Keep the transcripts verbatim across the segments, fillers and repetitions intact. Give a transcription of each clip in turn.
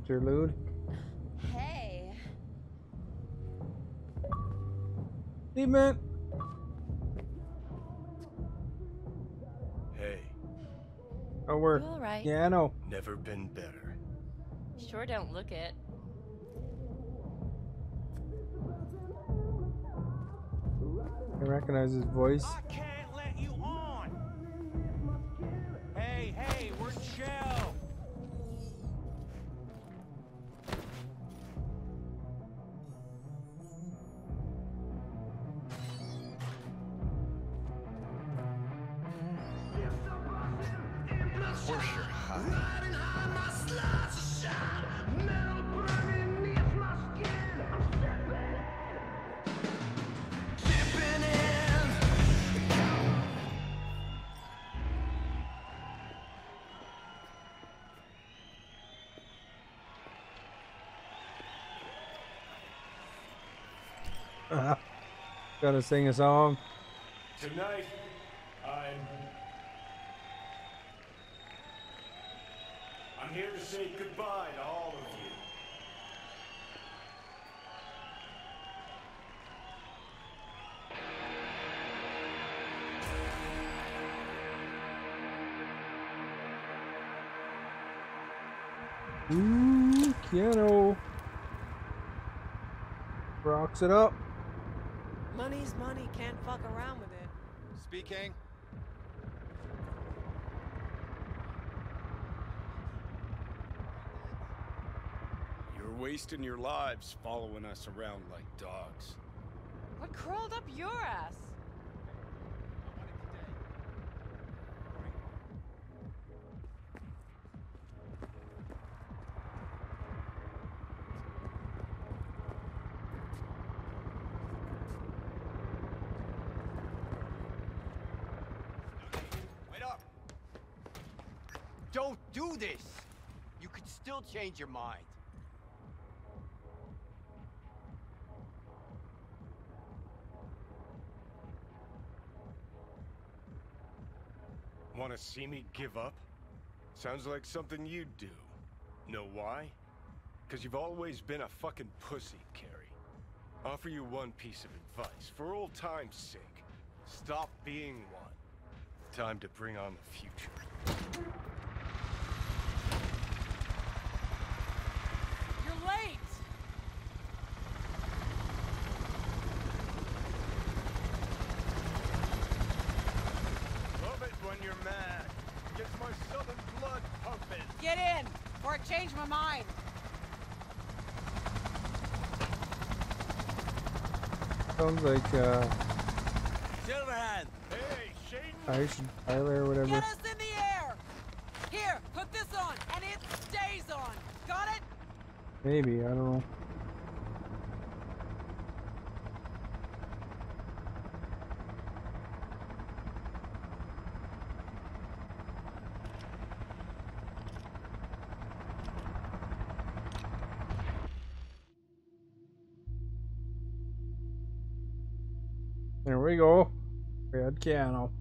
interlude. Hey. Demon. Hey. Oh, we're You all right? piano. Never been better. Sure don't look it. I recognize his voice. I can't let you on. Hey, hey, we're chill. For sure high. Uh, gotta sing a song. Tonight, I'm... I'm here to say goodbye to all of you. Ooh, Keanu rocks it up. Money's money, can't fuck around with it. Speaking. You're wasting your lives following us around like dogs. What crawled up your ass? Wait up. Don't do this. You could still change your mind. Want to see me give up? Sounds like something you'd do. Know why? Because you've always been a fucking pussy, Carrie. Offer you one piece of advice, for old time's sake. Stop being one. Time to bring on the future. You're late! Love it when you're mad. Gets my southern blood pumping. Get in, or I change my mind. Sounds like uh, Silverhand. Hey, Shane. Aisha Tyler or whatever. Get us in the air! Here, put this on, and it stays on. Got it? Maybe, I don't know. There we go. Red Keanu.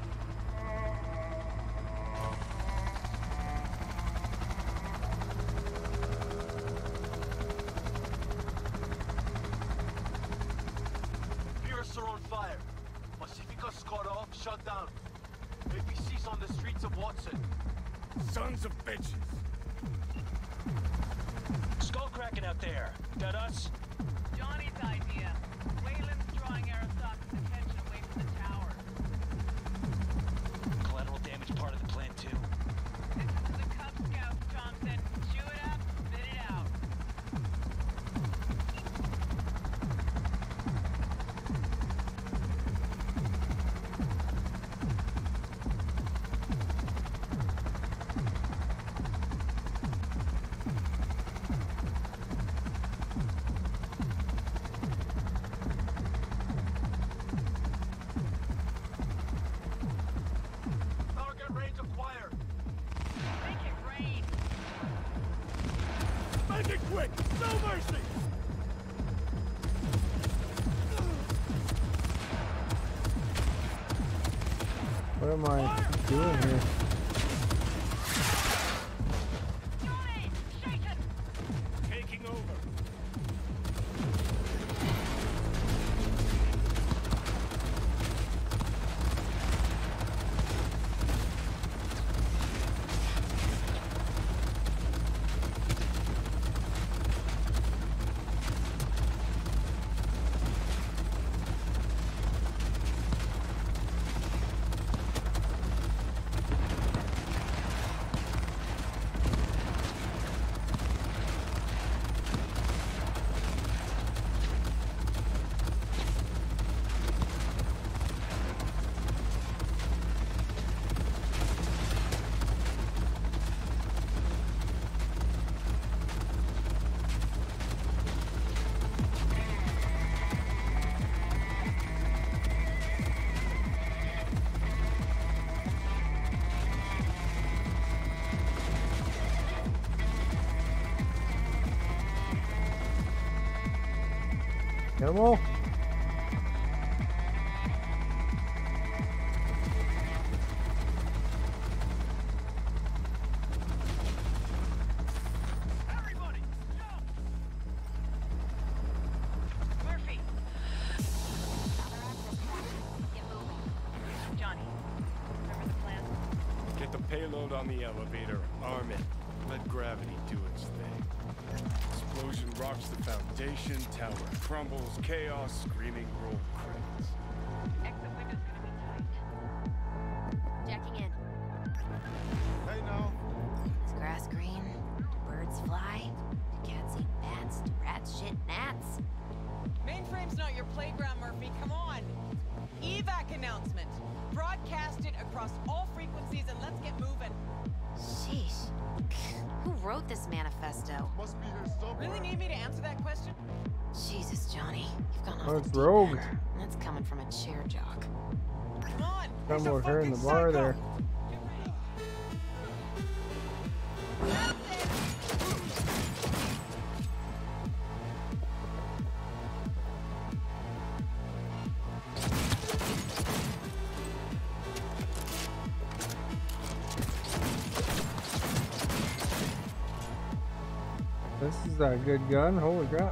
Pierce are on fire. Pacifica's cut off, shut down. A P C's on the streets of Watson. Sons of bitches. Skull cracking out there. That us? Johnny's idea. Wayland's drawing Aristoc's attention away from the tower. Collateral damage part of the plan too. This is for the Cub Scouts, Johnson. Chew it up, spit it out. Target range acquired. Make it rain. Make it quick! No mercy! What am I doing here? Johnny! Shake it! Ammo? Everybody, jump! Murphy. Get moving. Johnny, remember the plan? Get the payload on the elevator, arm it, let gravity do its thing. Explosion rocks the foundation, tower crumbles, chaos, screaming roll credits. Exit window's gonna be tight. Jacking in. Hey now. Is grass green? Do birds fly? Do cats eat bats? Do rats shit gnats? Mainframe's not your playground, Murphy. Come on. Evac announcement. Broadcast it across all frequencies and let's get moving. Sheesh. Who wrote this manifesto? Must be here somewhere. Really need me to answer that question? Jesus, Johnny. You've gone off Oh, the it's deep Rogue. end. And that's coming from a chair jock. Come on. Talking he's a about her in the fucking bar psycho. there. Get ready. This is a good gun. Holy crap.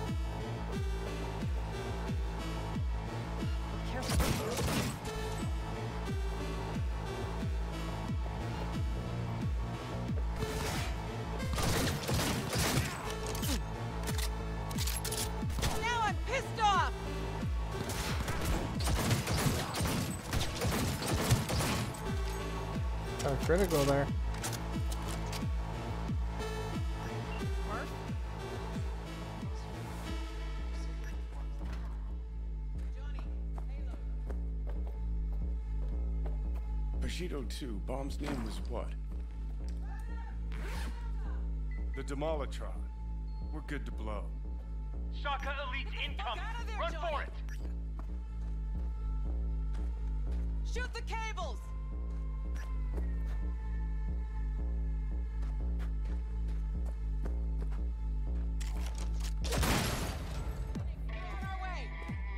Now I'm pissed off. Got critical there. Murph? Johnny, payload. Bushido two, bomb's name was what? The Demolitron. We're good to blow. Shaka Elite incoming. Out of there, Run Johnny. for it. Shoot the cables. Get on our way.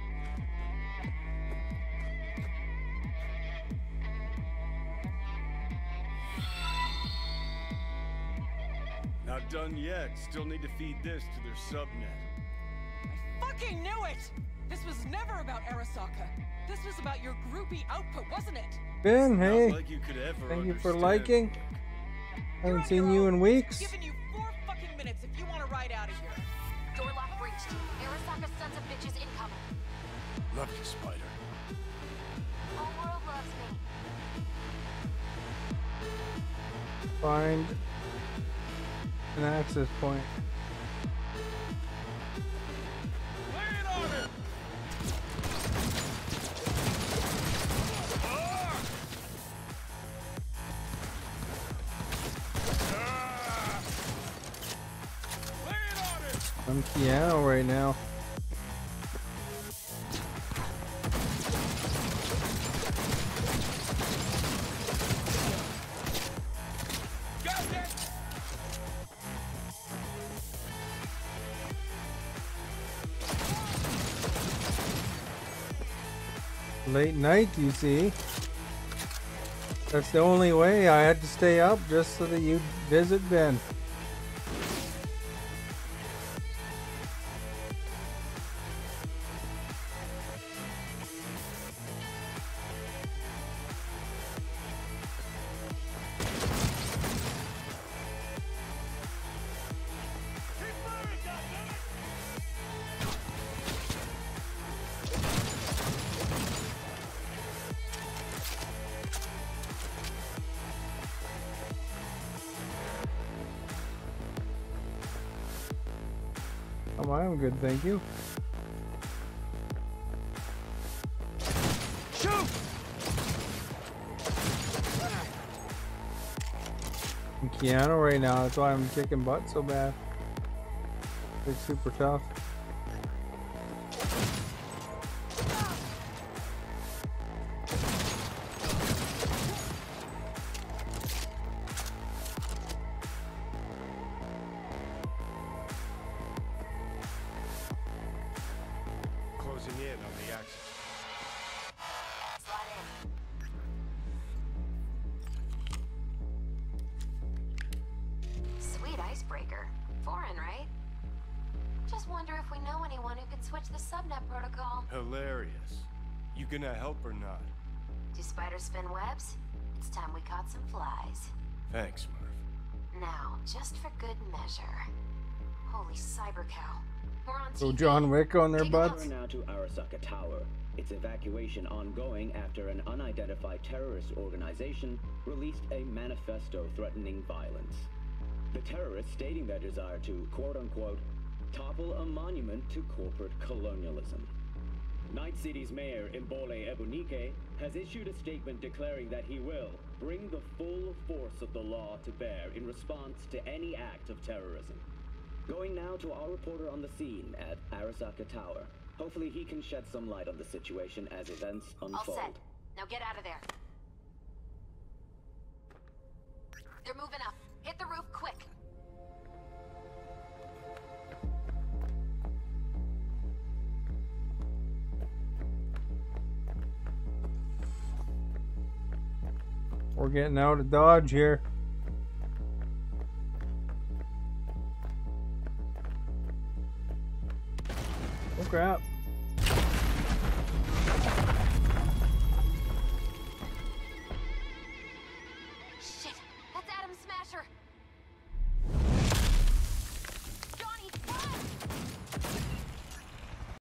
Not done yet. Still need to feed this to their subnet. I fucking knew it! This was never about Arasaka. This was about your groupie output, wasn't it? Ben, hey. Not like you could ever Thank you for understand. liking. You're Haven't on seen your you own. in weeks. Giving you four fucking minutes if you want to ride out of here. Door lock breached. Arasaka sons of bitches incoming. Love you, Spider. Whole world loves me. Find an access point. I'm piano right now. Late night, you see. That's the only way. I had to stay up just so that you'd visit Ben. Oh, I'm good, thank you. Shoot! I'm Keanu right now, that's why I'm kicking butt so bad. It's super tough. closing in on the access. Slide in. Sweet icebreaker. Foreign, right? Just wonder if we know anyone who could switch the subnet protocol. Hilarious. You gonna help or not? Do spiders spin webs? It's time we caught some flies. Thanks, Murph. Now, just for good measure. Holy cyber cow. We're on So T V. John Wick on their Take a butts. look. Now to Arasaka Tower. Its evacuation ongoing after an unidentified terrorist organization released a manifesto threatening violence. The terrorists stating their desire to, quote-unquote, topple a monument to corporate colonialism. Night City's mayor, Imbole Ebunike, has issued a statement declaring that he will bring the full force of the law to bear in response to any act of terrorism. Going now to our reporter on the scene at Arasaka Tower. Hopefully he can shed some light on the situation as events unfold. All set. Now get out of there. They're moving up. Hit the roof quick. We're getting out of Dodge here. Oh crap.